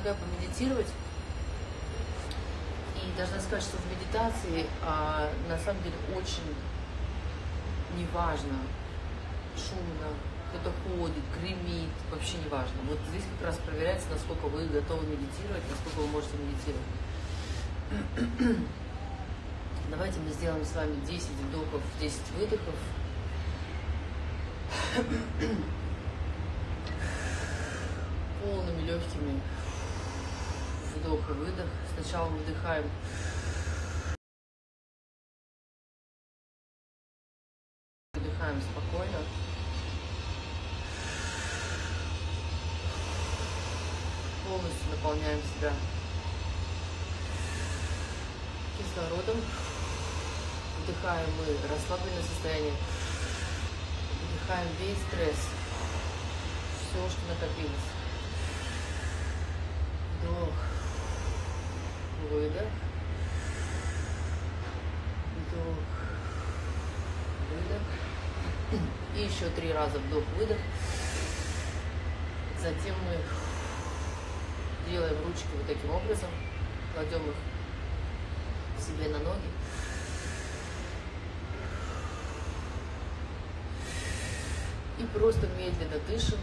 предлагаю помедитировать. И должна сказать, что в медитации на самом деле очень неважно, шумно, кто-то ходит, гремит, вообще неважно. Вот здесь как раз проверяется, насколько вы готовы медитировать, насколько вы можете медитировать. Давайте мы сделаем с вами 10 вдохов, 10 выдохов. Полными легкими вдох и выдох. Сначала вдыхаем. Выдыхаем спокойно. Полностью наполняем себя кислородом. Вдыхаем мы расслабленное состояние. Вдыхаем весь стресс. Все, что накопилось. Вдох. Выдох. Вдох. Выдох. И еще 3 раза вдох-выдох. Затем мы делаем ручки вот таким образом. Кладем их себе на ноги. И просто медленно дышим.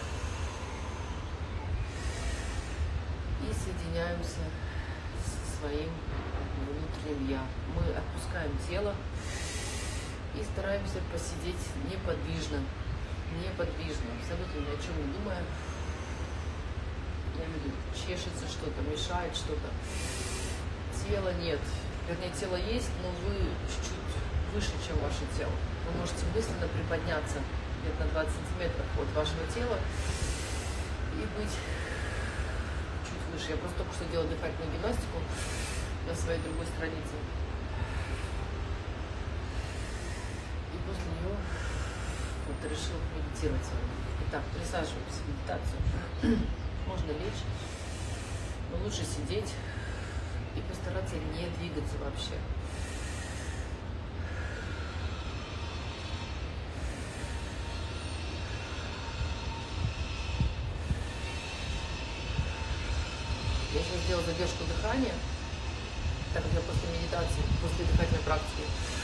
И соединяемся со своим внутренним «я». Мы отпускаем тело и стараемся посидеть неподвижно. Неподвижно, абсолютно ни о чем не думая. Я имею в виду, чешется что-то, мешает что-то. Тела нет. Вернее, тело есть, но вы чуть-чуть выше, чем ваше тело. Вы можете мысленно приподняться где-то на 20 сантиметров от вашего тела и быть чуть выше. Я просто только что делала дыхательную гимнастику на своей другой странице. И после нее вот решила медитировать с вами. Итак, присаживаемся в медитацию. Можно лечь, но лучше сидеть и постараться не двигаться вообще. Я сейчас сделаю задержку дыхания, так как я после медитации, после дыхательной практики.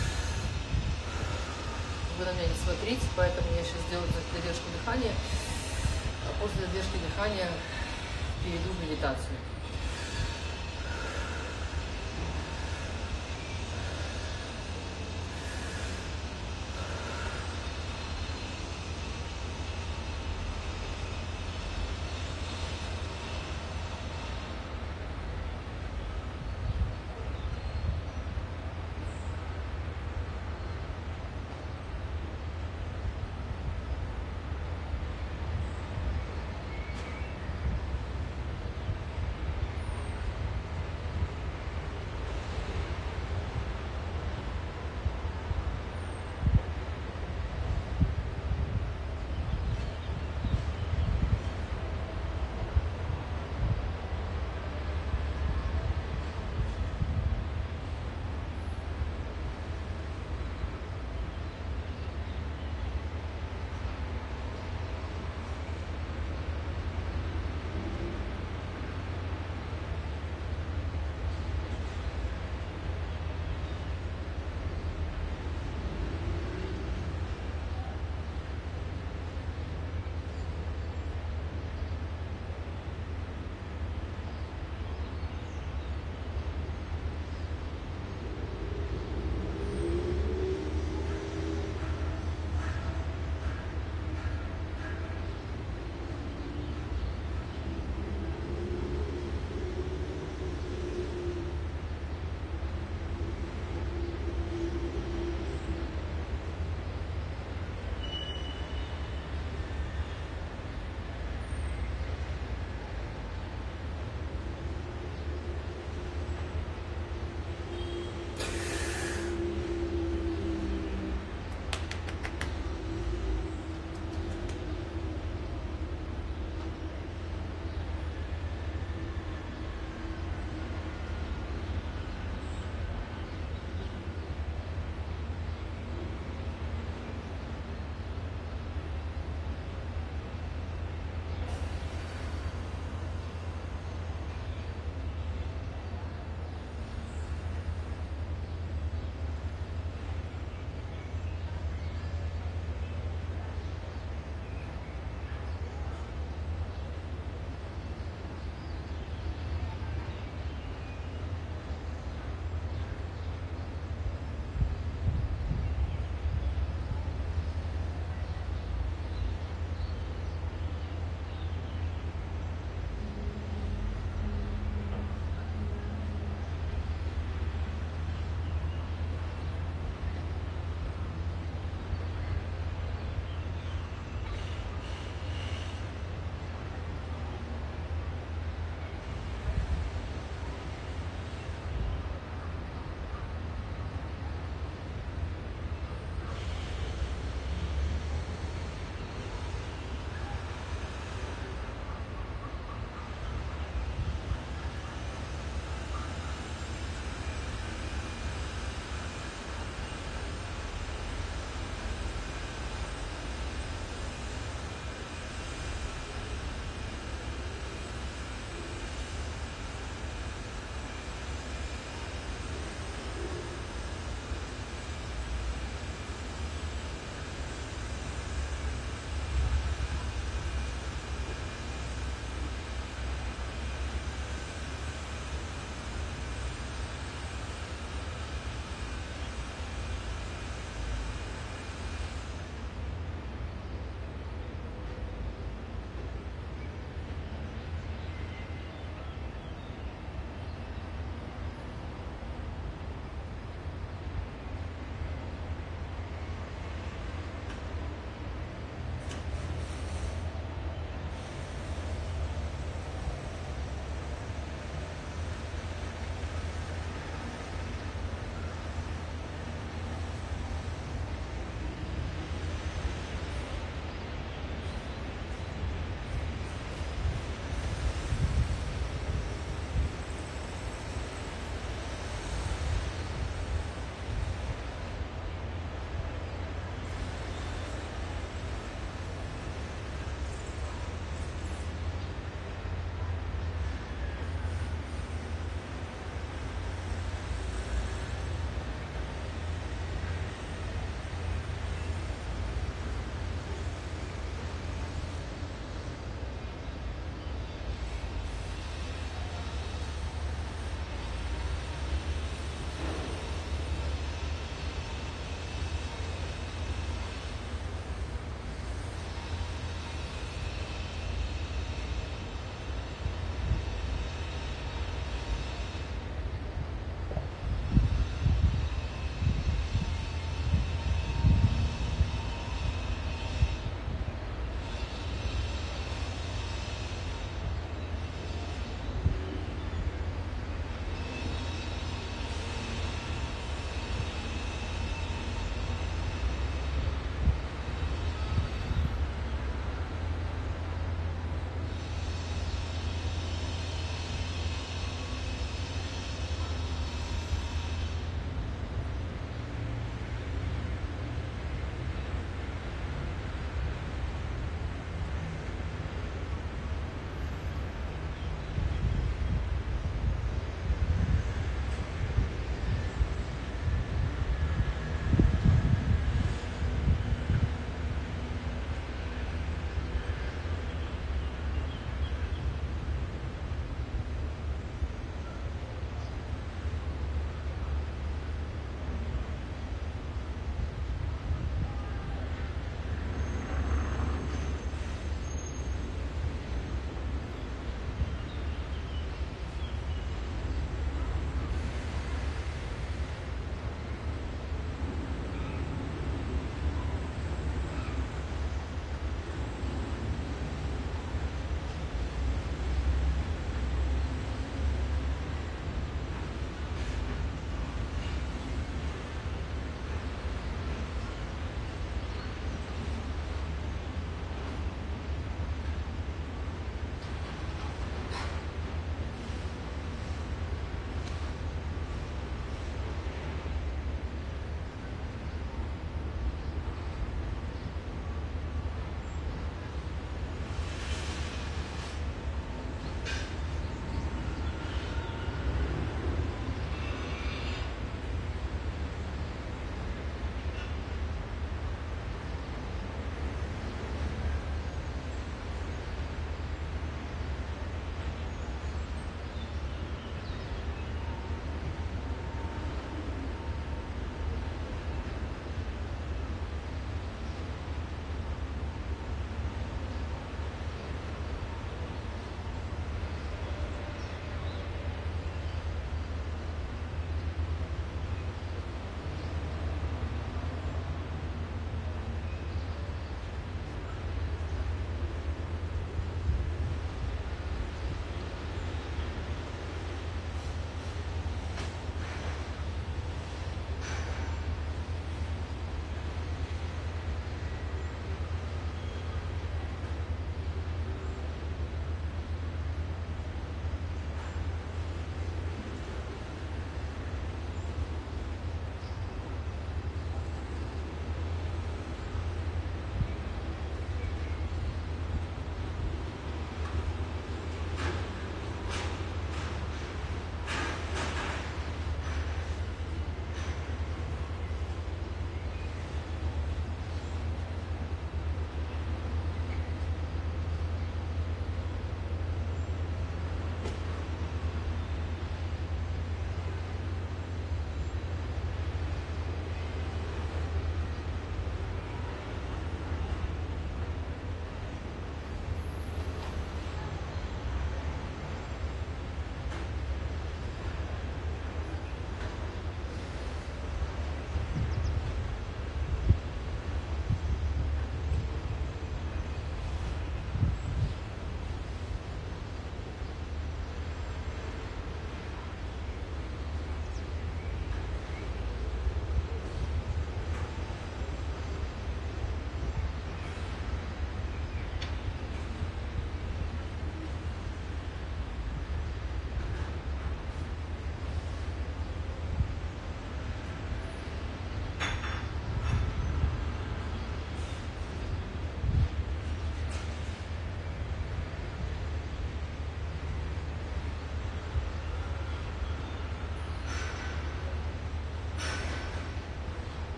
Вы на меня не смотрите, поэтому я сейчас сделаю задержку дыхания, а после задержки дыхания перейду в медитацию.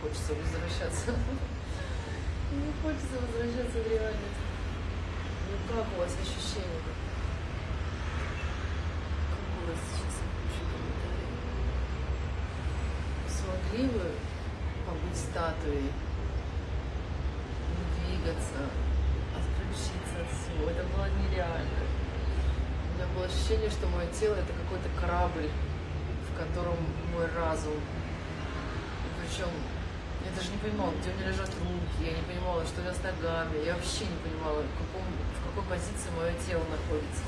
хочется возвращаться. Не хочется возвращаться в реальность. Ну как у вас ощущения? Как у вас сейчас вообще комментарии? Смогли вы побыть статуей, не двигаться, отключиться от всего? Это было нереально. У меня было ощущение, что мое тело это какой-то корабль, в котором мой разум. Причем я даже не понимала, где у меня лежат руки, я не понимала, что я с ногами, я вообще не понимала, в какой позиции мое тело находится.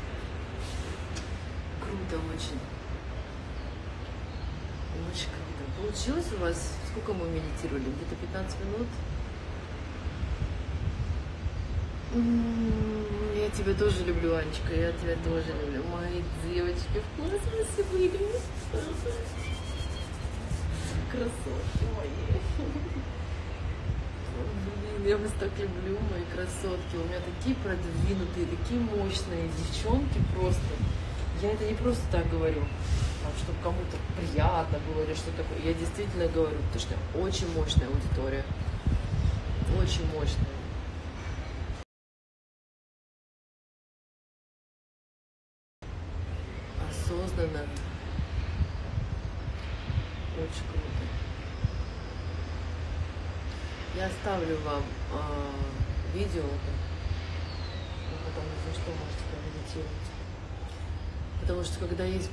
Круто очень. Очень круто. Получилось у вас? Сколько мы медитировали? Где-то 15 минут? Я тебя тоже люблю, Анечка, я тебя тоже люблю. Мои девочки в космосе были. Красотки мои. Блин, я вас так люблю, мои красотки. У меня такие продвинутые, такие мощные девчонки просто. Я это не просто так говорю, чтобы кому-то приятно было или что такое. Я действительно говорю, потому что очень мощная аудитория. Очень мощная. Осознанно. Очень круто. Я оставлю вам видео, вы потом, если что, можете помедитировать. Потому что когда есть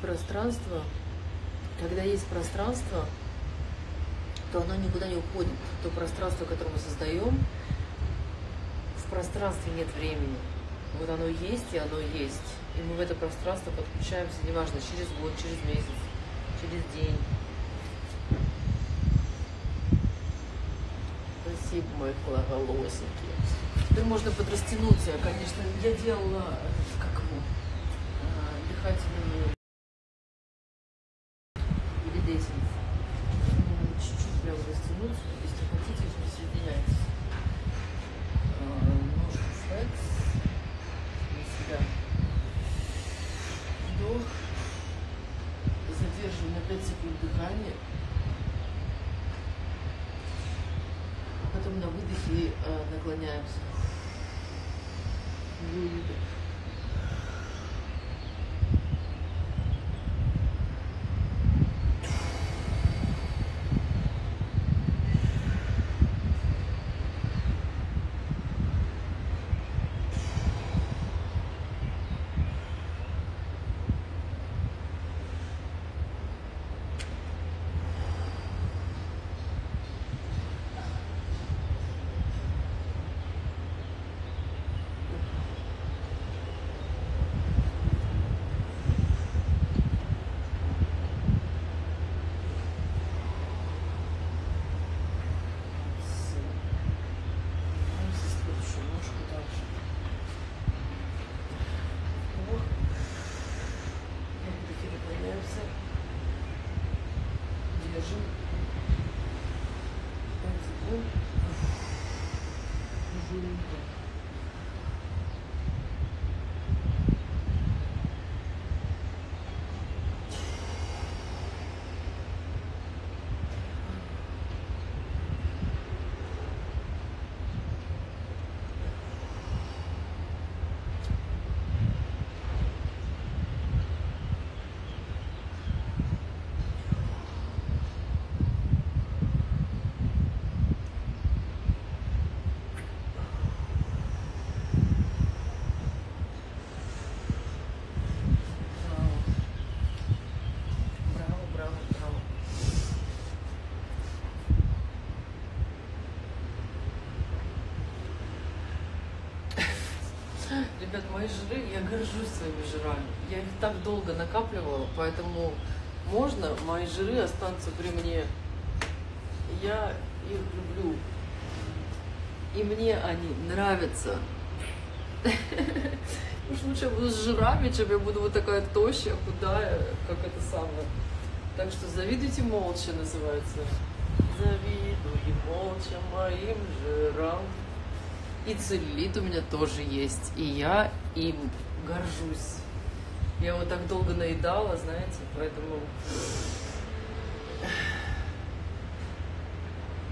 пространство, то оно никуда не уходит. То пространство, которое мы создаем, в пространстве нет времени. Вот оно есть, и оно есть. И мы в это пространство подключаемся, неважно, через год, через месяц, через день. Спасибо, мои голосики. Теперь можно подрастянуться. Конечно, я делала, как его, дыхательную передесень. Чуть-чуть прям растянуться. Если хотите, присоединяйтесь. Ножку флекс на себя. Вдох. Задерживаем на 5 секунд дыхание. Потом на выдохе наклоняемся. Выдох. Ребят, мои жиры, я горжусь своими жирами. Я их так долго накапливала, поэтому можно, мои жиры останутся при мне. Я их люблю. И мне они нравятся. Уж лучше я буду с жирами, чем я буду вот такая тощая, худая, как это самое. Так что завидуйте молча, называется. Завидуй молча моим жирам. И целлюлит у меня тоже есть, и я им горжусь. Я вот так долго наедала, знаете, поэтому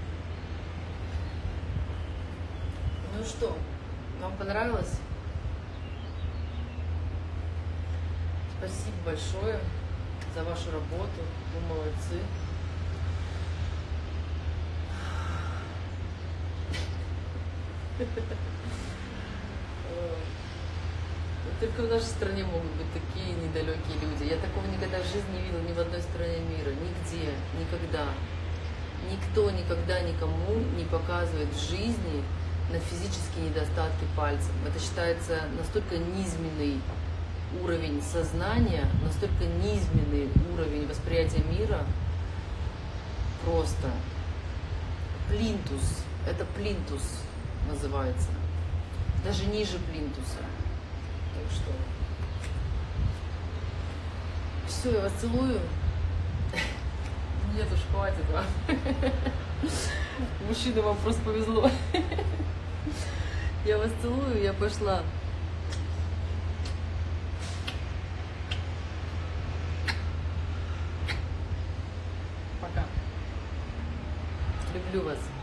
что, вам понравилось? Спасибо большое за вашу работу. Вы молодцы. Только в нашей стране могут быть такие недалекие люди. Я такого никогда в жизни не видела ни в одной стране мира. Нигде, никогда. Никто никогда никому не показывает в жизни на физические недостатки пальцем. Это считается настолько низменный уровень сознания, настолько низменный уровень восприятия мира. Просто плинтус. Это плинтус называется. Даже ниже плинтуса. Так что все, я вас целую. Нет уж, хватит вам. Мужчина, вам просто повезло. Я вас целую, я пошла. Пока. Люблю вас.